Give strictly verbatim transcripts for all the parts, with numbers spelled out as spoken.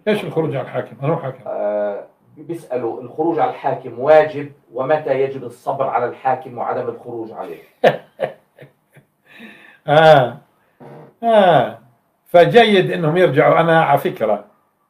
ايش الخروج على الحاكم؟ انا مو حاكم. آه بيسألوا الخروج على الحاكم واجب، ومتى يجب الصبر على الحاكم وعدم الخروج عليه. اه اه فجيد انهم يرجعوا. انا على فكره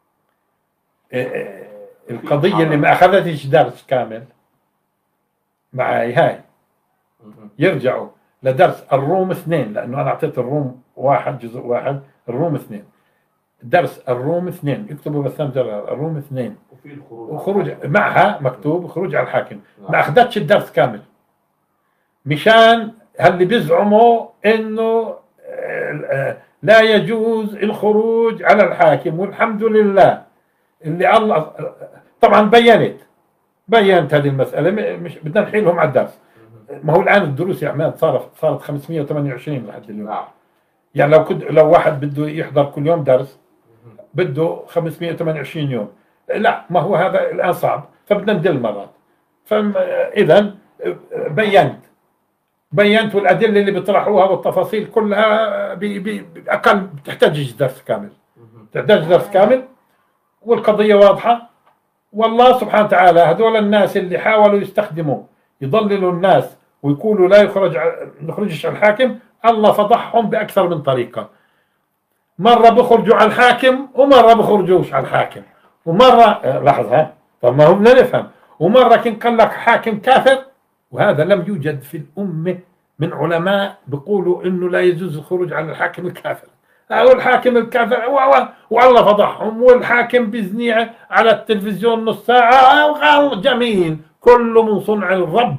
القضيه اللي ما اخذتش درس كامل معي هاي، يرجعوا لدرس الروم اثنين، لانه انا اعطيت الروم واحد جزء واحد، الروم اثنين، درس الروم اثنين، يكتبوا بسام جلال الروم اثنين، وفي الخروج وخروج معها مكتوب خروج على الحاكم. ما اخذتش الدرس كامل، مشان هاللي بيزعموا انه لا يجوز الخروج على الحاكم. والحمد لله اللي الله طبعا بينت بينت هذه المسألة، مش بدنا نحيلهم على الدرس. ما هو الآن الدروس يا عماد صارت صارت خمسمئة وثمانية وعشرين لحد اليوم. يعني لو كنت لو واحد بده يحضر كل يوم درس بده خمسمئة وثمانية وعشرين يوم، لا ما هو هذا الآن صعب، فبدنا ندل مرات. فإذا بينت بينت والأدلة اللي بيطرحوها والتفاصيل كلها بأقل بتحتاج درس كامل، تحتاج درس كامل. والقضية واضحة. والله سبحانه وتعالى هذول الناس اللي حاولوا يستخدموا يضللوا الناس ويقولوا لا يخرج نخرجش على الحاكم، الله فضحهم بأكثر من طريقة. مرة بخرجوا على الحاكم ومرة بخرجوش على الحاكم، ومرة لحظة ها طب ما هو بدنا نفهم، ومرة كان قال لك حاكم كافر، وهذا لم يوجد في الأمة من علماء بيقولوا إنه لا يجوز الخروج على الحاكم الكافر. أو الحاكم الكافر والله فضحهم، والحاكم بيزني على التلفزيون نص ساعة جميل كله من صنع الرب.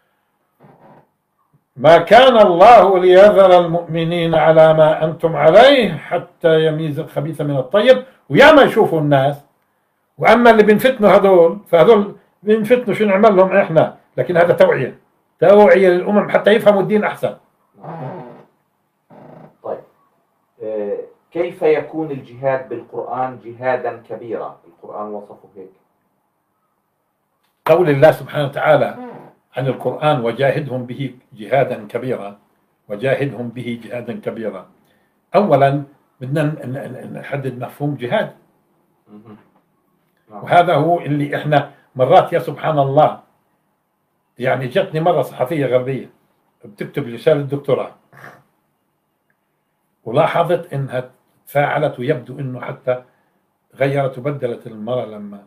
ما كان الله ليذر المؤمنين على ما أنتم عليه حتى يميز الخبيث من الطيب. ويا ما يشوفوا الناس، وأما اللي بنفتنوا هذول فهذول بنفتنوا شو نعمل لهم إحنا، لكن هذا توعية توعية للأمم حتى يفهموا الدين أحسن. طيب آه كيف يكون الجهاد بالقرآن جهادا كبيرا؟ القرآن وصفه هيك. قول الله سبحانه وتعالى عن القرآن وجاهدهم به جهادا كبيرا، وجاهدهم به جهادا كبيرا. أولا بدنا نحدد مفهوم جهاد، وهذا هو اللي احنا مرات يا سبحان الله. يعني جتني مرة صحفية غربية بتكتب رسالة دكتوراه، ولاحظت انها تفاعلت ويبدو انه حتى غيرت وبدلت المرة. لما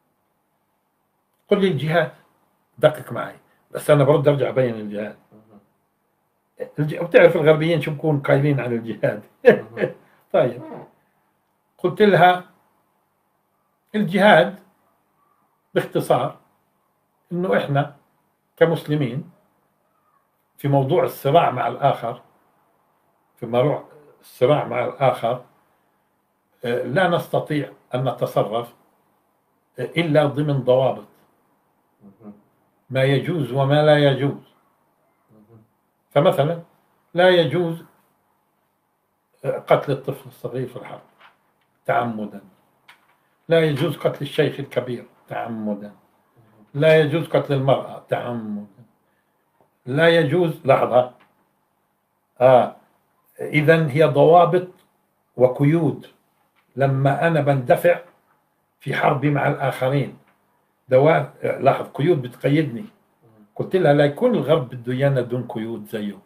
قل لي الجهاد دقق معي، بس انا برد ارجع ابين الجهاد. وبتعرف الغربيين شو بكون قايلين عن الجهاد. طيب قلت لها الجهاد باختصار انه احنا كمسلمين في موضوع الصراع مع الاخر، في موضوع الصراع مع الاخر لا نستطيع ان نتصرف الا ضمن ضوابط، ما يجوز وما لا يجوز. فمثلا لا يجوز قتل الطفل الصغير في الحرب تعمدا، لا يجوز قتل الشيخ الكبير تعمدا، لا يجوز قتل المرأة تعمدا، لا يجوز لحظة آه إذن هي ضوابط وقيود. لما أنا بندفع في حربي مع الآخرين دواب لاحظ قيود بتقيدني. قلت لها لا يكون الغرب بده ايانا بدون قيود زيه،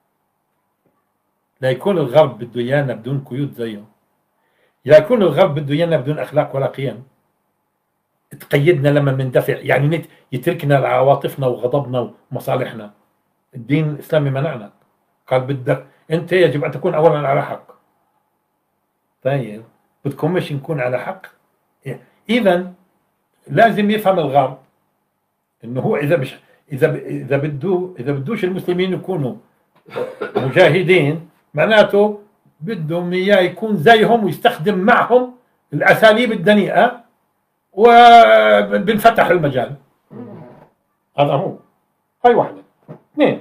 لا يكون الغرب بده ايانا بدون قيود زيه، لا يكون الغرب بده ايانا بدون اخلاق ولا قيم تقيدنا لما بندفع، يعني يتركنا لعواطفنا وغضبنا ومصالحنا. الدين الاسلامي منعنا، قال بدك انت يجب ان تكون اولا على حق. طيب بدكم مش نكون على حق؟ اذا لازم يفهم الغرب انه هو اذا مش اذا اذا بده اذا بدوش المسلمين يكونوا مجاهدين معناته بدهم اياه يكون زيهم ويستخدم معهم الاساليب الدنيئه وبنفتح المجال. هذا هو. هاي واحده. اثنين،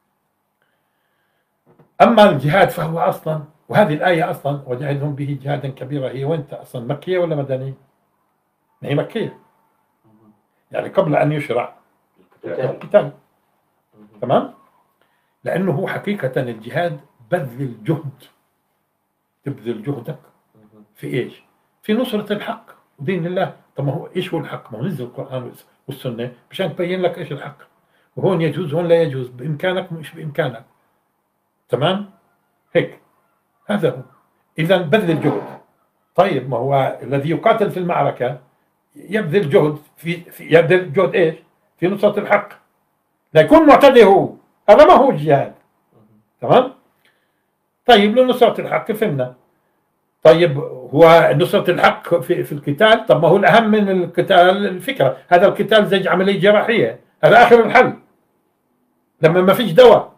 اما الجهاد فهو اصلا، وهذه الايه اصلا وجاهدهم به جهادا كبيرا، هي وانت اصلا مكيه ولا مدنيه؟ ما هي مكيه، يعني قبل ان يشرع القتال. تمام؟ لأنه هو حقيقة الجهاد بذل الجهد، تبذل جهدك في إيش؟ في نصرة الحق ودين الله. طب ما هو ايش هو الحق؟ ما هو نزل القرآن والسنة مشان تبين لك ايش الحق، وهون يجوز هون لا يجوز، بإمكانك مش بإمكانك. تمام؟ هيك هذا هو. إذا بذل الجهد. طيب ما هو الذي يقاتل في المعركة يبذل جهد في, في يبذل جهد ايش؟ في نصرة الحق. لا يكون معتدي هو، هذا ما هو الجهاد. تمام؟ طيب لنصرة الحق فهمنا. طيب هو نصرة الحق في, في القتال، طب ما هو الأهم من القتال الفكرة. هذا القتال زي عملية جراحية، هذا آخر الحل لما ما فيش دواء.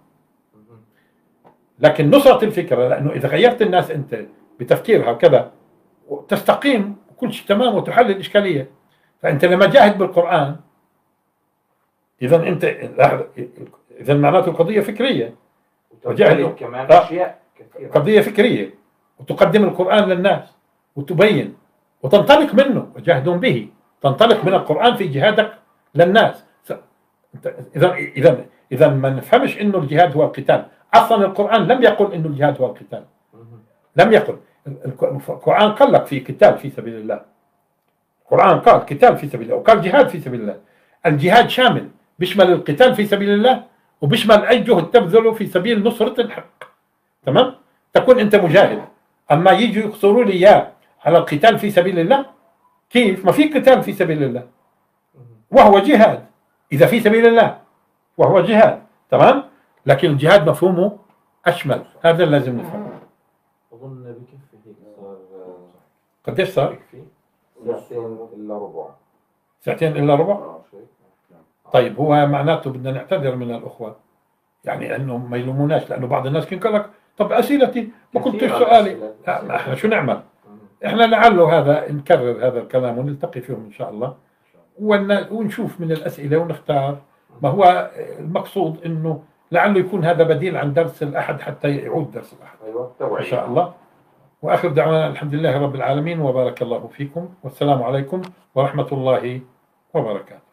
لكن نصرة الفكرة، لأنه إذا غيرت الناس أنت بتفكيرها وكذا تستقيم وكل شيء تمام وتحل الإشكالية. فأنت لما جاهد بالقرآن إذا أنت إذا معناته القضية فكرية، وجاهد كمان أشياء كثيرة، قضية فكرية، وتقدم القرآن للناس وتبين وتنطلق منه. وجاهدون به، تنطلق من القرآن في جهادك للناس. إذا إذا إذا ما نفهمش إنه الجهاد هو القتال. أصلا القرآن لم يقل إنه الجهاد هو القتال، لم يقل. القرآن قال لك في قتال في سبيل الله، القرآن قال قتال في سبيل الله وقال جهاد في سبيل الله. الجهاد شامل، بيشمل القتال في سبيل الله وبيشمل أي جهد تبذله في سبيل نصرة الحق. تمام؟ تكون أنت مجاهد. أما يجوا يقصروا لي إياه على القتال في سبيل الله، كيف؟ ما في قتال في سبيل الله وهو جهاد، إذا في سبيل الله وهو جهاد. تمام؟ لكن الجهاد مفهومه أشمل، هذا لازم نفهمه. أظن بكفي هيك صار. قديش صار؟ ساعتين إلا ربع. ساعتين إلا ربع؟ طيب هو معناته بدنا نعتذر من الأخوة، يعني أنه ما يلوموناش، لأنه بعض الناس كان قال لك طب أسئلتي ما كنتش سؤالي. لا احنا شو نعمل؟ احنا لعله هذا نكرر هذا الكلام ونلتقي فيهم إن شاء الله ونشوف من الأسئلة ونختار. ما هو المقصود إنه لعله يكون هذا بديل عن درس الأحد حتى يعود درس الأحد. أيوة إن شاء الله. وآخر دعوانا الحمد لله رب العالمين وبارك الله فيكم والسلام عليكم ورحمة الله وبركاته.